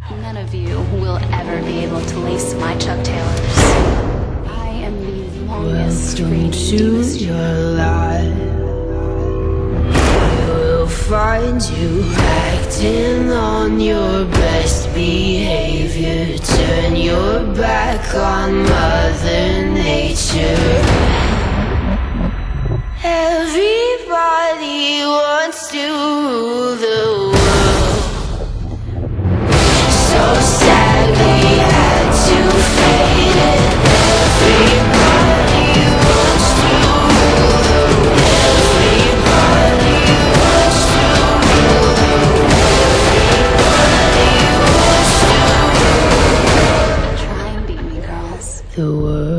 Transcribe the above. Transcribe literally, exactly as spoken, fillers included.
None of you will ever be able to lace my Chuck Taylors. I am the longest Welcome to your life. You will find you acting on your best behavior. Turn your back on Mother Nature. Everybody wants to rule the world. So sad we had to fade it. Everybody wants to rule the world. Everybody wants to rule the world. Everybody wants to rule. Try and beat me, girls. The world.